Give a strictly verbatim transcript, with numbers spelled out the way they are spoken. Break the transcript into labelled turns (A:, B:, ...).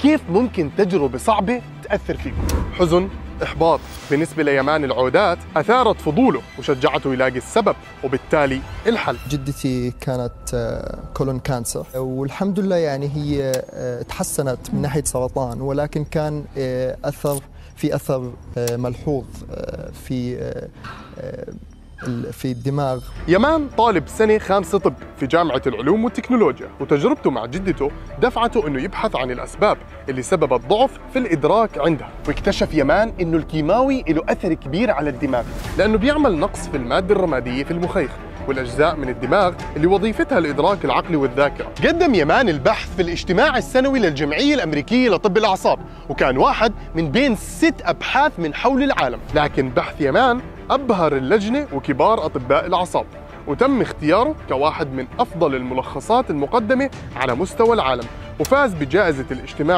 A: كيف ممكن تجربة صعبة تأثر فيكم؟ حزن، إحباط. بالنسبة ليمان العودات أثارت فضوله وشجعته يلاقي السبب وبالتالي الحل.
B: جدتي كانت كولون كانسر، والحمد لله يعني هي تحسنت من ناحية سرطان، ولكن كان أثر في أثر ملحوظ في في الدماغ.
A: يمان طالب سنة خامسة طب في جامعة العلوم والتكنولوجيا، وتجربته مع جدته دفعته انه يبحث عن الاسباب اللي سببت ضعف في الادراك عندها. واكتشف يمان انه الكيماوي له اثر كبير على الدماغ، لانه بيعمل نقص في المادة الرمادية في المخيخ والاجزاء من الدماغ اللي وظيفتها الادراك العقلي والذاكره. قدم يمان البحث في الاجتماع السنوي للجمعيه الامريكيه لطب الاعصاب، وكان واحد من بين ست ابحاث من حول العالم. لكن بحث يمان ابهر اللجنه وكبار اطباء الاعصاب، وتم اختياره كواحد من افضل الملخصات المقدمه على مستوى العالم، وفاز بجائزه الاجتماع